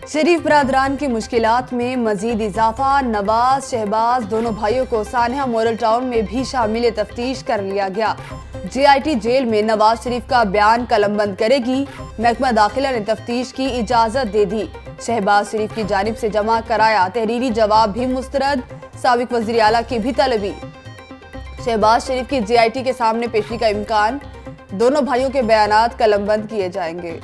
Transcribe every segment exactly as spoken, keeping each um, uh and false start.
शरीफ बरादरान की मुश्किलात में मजीद इजाफा। नवाज शहबाज दोनों भाइयों को सानिया मॉडल टाउन में भी शामिल तफ्तीश कर लिया गया। जे आई टी जेल में नवाज शरीफ का बयान कलमबंद करेगी। महकमा दाखिला ने तफ्तीश की इजाजत दे दी। शहबाज शरीफ की जानिब से जमा कराया तहरीरी जवाब भी मुस्तरद। साबिक वज़ीर आला की भी तलबी। शहबाज शरीफ की जे आई टी के सामने पेशी का इम्कान। दोनों भाइयों के बयानात कलमबंद किए जाएंगे।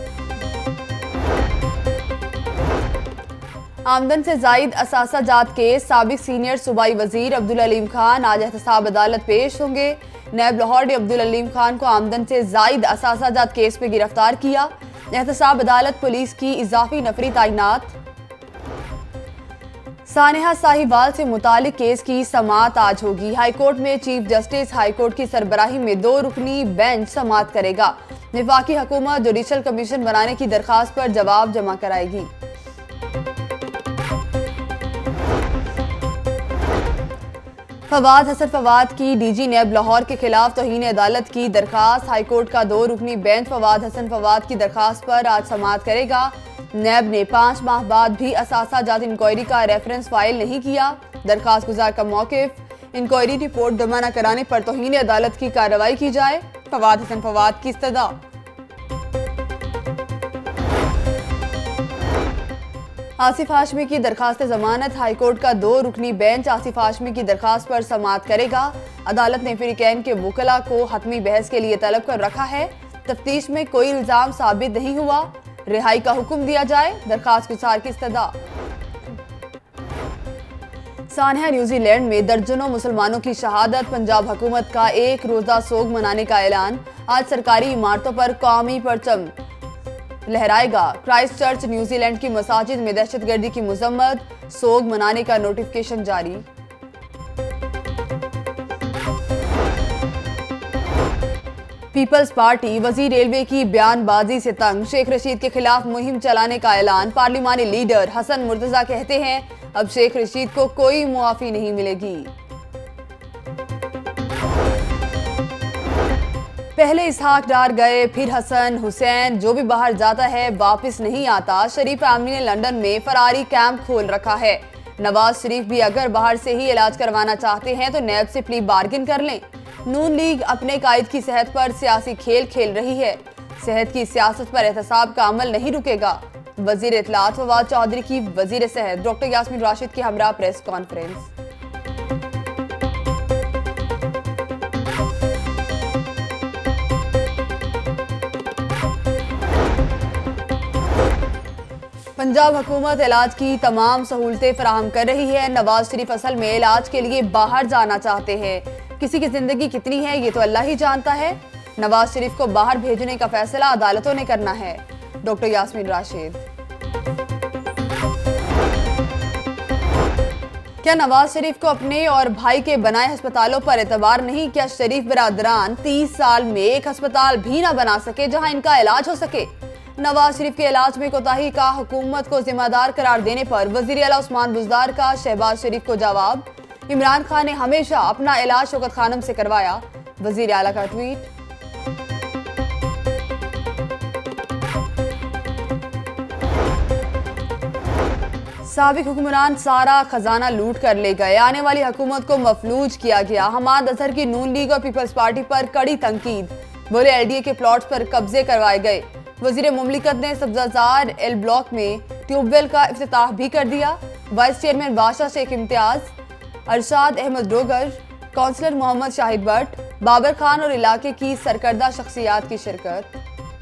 आमदन से जायद असासा जात के साबिक सीनियर सूबाई वजीर अब्दुल अलीम खान आज एहतसाब अदालत पेश होंगे। नैब लाहौर ने अब्दुल अलीम खान को आमदन से जायद असासा जात केस में गिरफ्तार किया। एहतसाब अदालत पुलिस की इजाफी नफरी तैनात। सानेहा साहिवाल से मुतालिक केस की समाअत आज होगी। हाईकोर्ट में चीफ जस्टिस हाईकोर्ट की सरबराही में दो रुकनी बेंच समाअत करेगा। वफाकी हुकूमत जुडिशल कमीशन बनाने की दरखास्त पर जवाब जमा कराएगी। फवाद हसन फवाद की डीजी नैब लाहौर के खिलाफ तौहीन अदालत की दरखास्त। हाईकोर्ट का दो रुकनी बेंच फवाद हसन फवाद की दरखास्त पर आज समाअत करेगा। नैब ने पाँच माह बाद भी असासा जात इंक्वायरी का रेफरेंस फाइल नहीं किया। दरखास्त गुजार का मौकिफ, इंक्वायरी रिपोर्ट जमा न कराने पर तौहीन अदालत की कार्रवाई की जाए। फवाद हसन फवाद की इस्तदा। आसिफ हाशमी की दरखास्त जमानत। हाईकोर्ट का दो रुकनी बेंच आसिफ हाशमी की दरखास्त पर समाअत करेगा। अदालत ने फ्रीकैन के वकला को हतमी बहस के लिए तलब कर रखा है। तफ्तीश में कोई इल्जाम साबित नहीं हुआ, रिहाई का हुक्म दिया जाए। दरखास्त गुजार की इस्तदा। सानिया न्यूजीलैंड में दर्जनों मुसलमानों की शहादत। पंजाब हुकूमत का एक रोजा सोग मनाने का ऐलान। आज सरकारी इमारतों पर कौमी परचम लहराएगा। क्राइस्ट चर्च न्यूजीलैंड की मसाजिद में दहशतगर्दी की मजम्मत। सोग मनाने का नोटिफिकेशन जारी। पीपल्स पार्टी वजीर रेलवे की बयानबाजी से तंग। शेख रशीद के खिलाफ मुहिम चलाने का ऐलान। पार्लिमानी लीडर हसन मुर्तजा कहते हैं अब शेख रशीद को कोई मुआफी नहीं मिलेगी। पहले इसहाक डार गए, फिर हसन हुसैन। जो भी बाहर जाता है वापस नहीं आता। शरीफ फैमिली ने लंदन में फरारी कैंप खोल रखा है। नवाज शरीफ भी अगर बाहर से ही इलाज करवाना चाहते हैं तो नैब से प्ली बार्गिन कर लें। नून लीग अपने कायद की सेहत पर सियासी खेल खेल रही है। सेहत की सियासत पर एहतसाब का अमल नहीं रुकेगा। वजीर इत्तलात फवाद चौधरी की वजीर सेहत डॉक्टर यास्मीन राशिद के हमरा प्रेस कॉन्फ्रेंस। पंजाब हुकूमत इलाज की तमाम सहूलतें फराहम कर रही है। नवाज शरीफ असल में इलाज के लिए बाहर जाना चाहते हैं। किसी की जिंदगी कितनी है ये तो अल्लाह ही जानता है। नवाज शरीफ को बाहर भेजने का फैसला अदालतों ने करना है। डॉक्टर यास्मीन राशिद। क्या नवाज शरीफ को अपने और भाई के बनाए अस्पतालों पर एतबार नहीं? क्या शरीफ बरादरान तीस साल में एक अस्पताल भी ना बना सके जहां इनका इलाज हो सके? नवाज शरीफ के इलाज में कोताही का हुकूमत को जिम्मेदार करार देने पर वजीर आला उस्मान बुज़दार का शहबाज शरीफ को जवाब। इमरान खान ने हमेशा अपना इलाज शौकत खानम से करवाया। वजीर आला का ट्वीट। साबिक हुक्मरान सारा खजाना लूट कर ले गए। आने वाली हुकूमत को मफलूज किया गया। हमाद अजहर की नून लीग और पीपल्स पार्टी पर कड़ी तंकीद। बोले एल डी ए के प्लॉट्स पर कब्जे करवाए गए। वजीर मुमलिकत ने सब्जाजार एल ब्लॉक में ट्यूबवेल का इफ्तिताह भी कर दिया। Vice chairman Badshah Sheikh Imtiaz, Arshad Ahmad Dogar, councillor Mohammad Shahid Bhatt, Babar Khan और इलाके की सरकर्दा शख्सियात की शिरकत।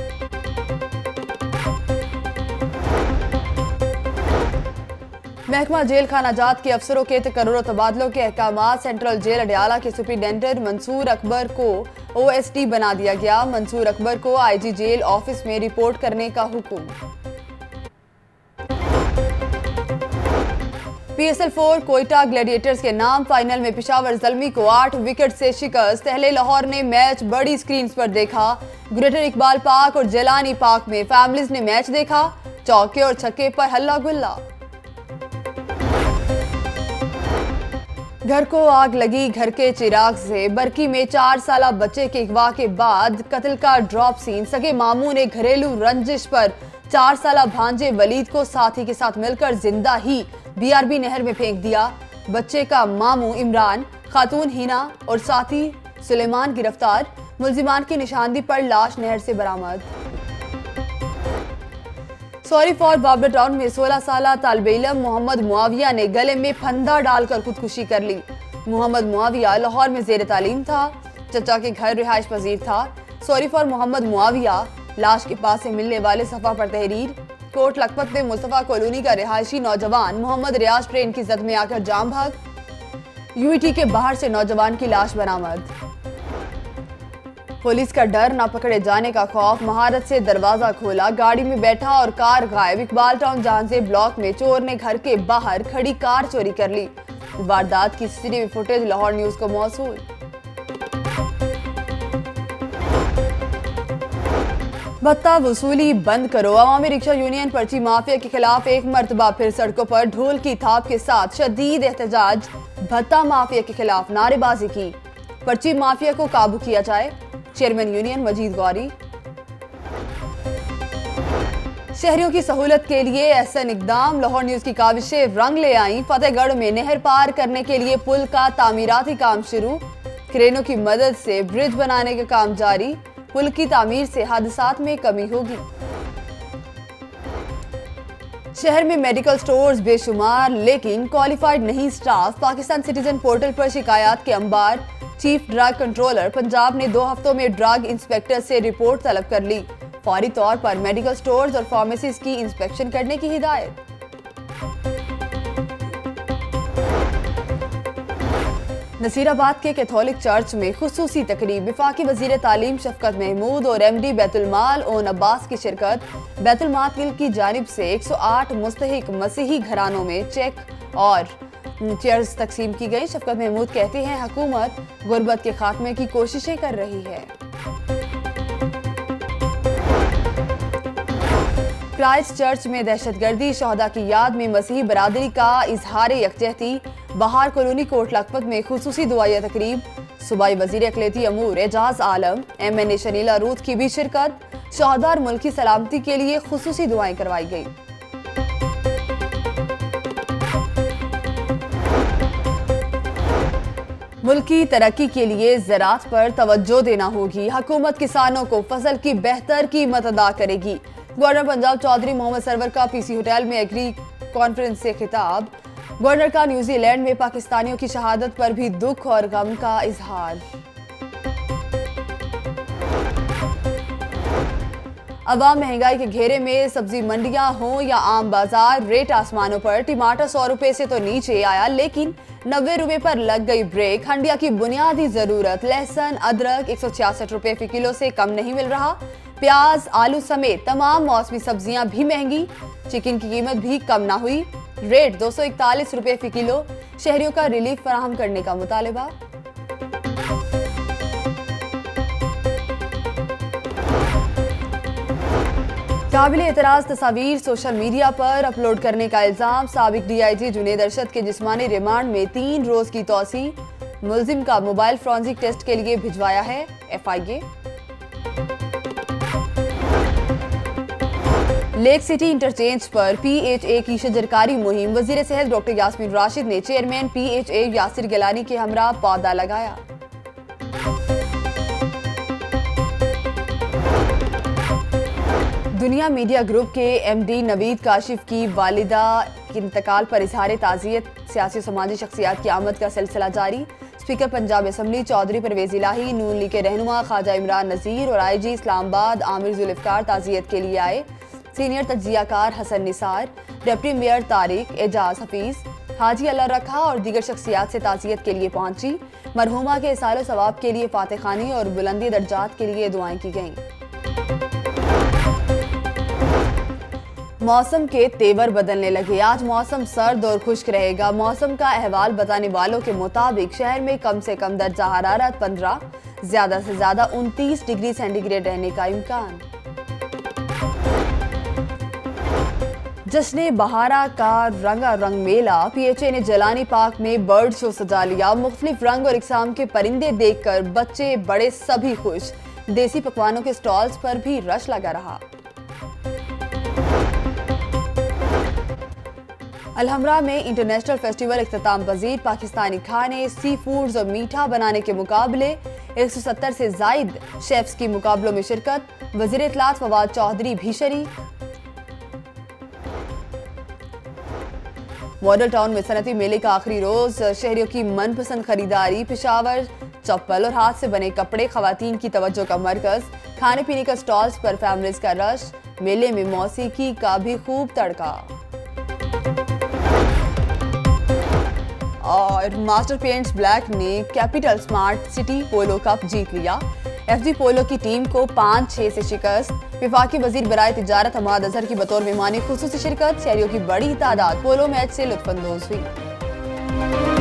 महकमा जेल खानाजात के अफसरों के तकर्रुर तबादलों के अहकामात। सेंट्रल जेल अडयाला के सुपरिटेंडेंट मंसूर अकबर को ओ एस टी बना दिया गया। मंसूर अकबर को आई जी जेल ऑफिस में रिपोर्ट करने का हुक्म। P S L four Quetta Gladiators के नाम। फाइनल में पेशावर ज़ल्मी को आठ विकेट से शिकस्त। अहले लाहौर ने मैच बड़ी स्क्रीन पर देखा। ग्रेटर इकबाल पार्क और जेलानी पार्क में फैमिलीज ने मैच देखा। चौके और छक्के पर हल्ला गुल्ला। घर को आग लगी, घर के चिराग से। बरकी में चार साल बच्चे के अगवा के बाद कत्ल का ड्रॉप सीन। सगे मामू ने घरेलू रंजिश पर चार साल भांजे वलीद को साथी के साथ मिलकर जिंदा ही बीआरबी नहर में फेंक दिया। बच्चे का मामू इमरान, खातून हिना और साथी सुलेमान गिरफ्तार। मुलजिमान की निशानदी पर लाश नहर से बरामद। सॉरी फॉर बाबरा टाउन में सोलह साल तालिब इल्म मोहम्मद मुआविया ने गले में फंदा डालकर खुदकुशी कर ली। मोहम्मद मुआविया लाहौर में जेर तालीम था। चचा के घर रिहाइश पजीर था। सॉरी फॉर मोहम्मद मुआविया लाश के पास से मिलने वाले सफा पर तहरीर। कोट लखपत में मुस्तफा कॉलोनी का रिहायशी नौजवान मोहम्मद रियाज ट्रेन की जद में आकर जाम भाग। यूईटी के बाहर से नौजवान की लाश बरामद। पुलिस का डर, ना पकड़े जाने का खौफ, महारत से दरवाजा खोला, गाड़ी में बैठा और कार गायब। इकबाल टाउन जहांजे ब्लॉक में चोर ने घर के बाहर खड़ी कार चोरी कर ली। वारदात की सीसीटीवी फुटेज लाहौर न्यूज को मौसूल। भत्ता वसूली बंद करो। अवामी रिक्शा यूनियन पर्ची माफिया के खिलाफ एक मरतबा फिर सड़कों पर ढोल की थाप के साथ शदीद एहतजाज। भत्ता माफिया के खिलाफ नारेबाजी की। पर्ची माफिया को काबू किया जाए। Chairman union Majeed Ghauri. शहरियों की सहूलत के लिए एहसन इकदाम। लाहौर न्यूज की काविशें रंग ले आई। फतेहगढ़ में नहर पार करने के लिए पुल का तामीराती काम शुरू। क्रेनों की मदद से ब्रिज बनाने का काम जारी। पुल की तामीर से हादसात में कमी होगी। शहर में मेडिकल स्टोर्स बेशुमार, लेकिन क्वालिफाइड नहीं स्टाफ। पाकिस्तान सिटीजन पोर्टल पर शिकायत के अंबार। चीफ ड्रग कंट्रोलर पंजाब ने दो हफ्तों में ड्रग इंस्पेक्टर से रिपोर्ट तलब कर ली। फौरी तौर पर मेडिकल स्टोर्स और फार्मेसीज की इंस्पेक्शन करने की हिदायत। नसीराबाद के कैथोलिक चर्च में खुसूसी तकरीब। वफाकी वजीर तालीम शफकत महमूद और एमडी बैतुलमाल ओन अब्बास की शिरकत। बैतुलमाल की जानिब से एक सौ आठ मुस्तहिक मसीही घरानों में चेक और चेयर्स तकसीम की गई। शफकत महमूद कहते हैं हुकूमत गुर्बत के खात्मे की कोशिशें कर रही है। क्राइस्ट चर्च में दहशतगर्दी, शहदा की याद में मसीही बरादरी का इजहार यकजहती। बहार कॉलोनी कोट लखपत में खुसूसी दुआया तकरीब। सूबाई वजीर अकलेती अमूर Ejaz Alam, M N A Shanila Ruth की भी शिरकत। शहदा और मुल्क की सलामती के लिए खुसूसी दुआएं करवाई गई। मुल्क की तरक्की के लिए ज़राअत पर तवज्जो देना होगी। हुकूमत किसानों को फसल की बेहतर कीमत अदा करेगी। गवर्नर पंजाब चौधरी मोहम्मद सरवर का पीसी होटल में एग्री कॉन्फ्रेंस से खिताब। गवर्नर का न्यूजीलैंड में पाकिस्तानियों की शहादत पर भी दुख और गम का इजहार। अवाम महंगाई के घेरे में, सब्जी मंडियां हों या आम बाजार, रेट आसमानों पर। टमाटर सौ रुपए से तो नीचे आया, लेकिन नब्बे रुपए पर लग गई ब्रेक। हंडिया की बुनियादी जरूरत लहसुन अदरक एक सौ छियासठ रुपए फी किलो से कम नहीं मिल रहा। प्याज आलू समेत तमाम मौसमी सब्जियां भी महंगी। चिकन की कीमत भी कम ना हुई। रेट दो सौ इकतालीस रुपए फी किलो। शहरियों का रिलीफ फराहम करने का मुतालबा। काबिल एतराज तस्वीर सोशल मीडिया पर अपलोड करने का इल्जाम। साबिक डीआईजी जुनेद अरशद के जिस्मानी रिमांड में तीन रोज की तौसी। मुलजिम का मोबाइल फॉरेंसिक टेस्ट के लिए भिजवाया है एफआईए। लेक सिटी इंटरचेंज पर पीएचए की शजरकारी मुहिम। वजीर सेहत डॉक्टर यास्मीन राशिद ने चेयरमैन पीएचए यासिर गिलानी के हमरा पौधा लगाया। दुनिया मीडिया ग्रुप के एमडी नवीद काशिफ की वालिदा के इंतकाल पर इजहार ताज़ियत। सियासी समाजी शख्सियात की आमद का सिलसिला जारी। Speaker Punjab assembly Chaudhry Pervaiz Elahi, Noon league के रहनुमा ख्वाजा इमरान नज़ीर और आईजी इस्लामाबाद आमिर जुल्फ़िकार ताज़ियत के लिए आए। सीनियर तज्जियाकार हसन निसार, डिप्टी मेयर तारिक, एजाज हफीज, हाजी अल्लाह रखा और दीगर शख्सियात से ताज़ियत के लिए पहुंची। मरहुमा के इसाल सवाब के लिए फातह खानी और बुलंदी दर्जात के लिए दुआएं की गईं। मौसम के तेवर बदलने लगे। आज मौसम सर्द और खुश्क रहेगा। मौसम का अहवाल बताने वालों के मुताबिक शहर में कम से कम दर्जा हरारत पंद्रह, ज्यादा से ज्यादा उनतीस डिग्री सेंटीग्रेड रहने का इम्कान। जश्न बहारा का रंगारंग मेला। पीएचए ने जलानी पार्क में बर्ड शो सजा लिया। मुख्तलिफ रंग और इकसाम के परिंदे देखकर बच्चे बड़े सभी खुश। देसी पकवानों के स्टॉल्स पर भी रश लगा रहा। अलहमरा में इंटरनेशनल फेस्टिवल इख्तिताम पजीर। पाकिस्तानी खाने, सी फूड्स और मीठा बनाने के मुकाबले। एक सौ सत्तर से जायद शेफ्स की मुकाबलों में शिरकत। वज़ीर इत्तलात फवाद चौधरी भी शरीक। मॉडल टाउन में सनती मेले का आखिरी रोज। शहरियों की मनपसंद खरीदारी। पेशावर चप्पल और हाथ से बने कपड़े खवातीन की तवज्जो का मरकज। खाने पीने का स्टॉल्स पर फैमिलीज का रश। मेले में मौसीकी का भी खूब तड़का। और मास्टर पेंट्स ब्लैक ने Capital Smart City polo cup जीत लिया। एफजी पोलो की टीम को पाँच छह से शिकस्त। विफाकी वजीर बराए तिजारत हमाद अजहर की बतौर मेहमानी खुसूसी शिरकत। शहरियों की बड़ी तादाद पोलो मैच से लुत्फानंदोज हुई।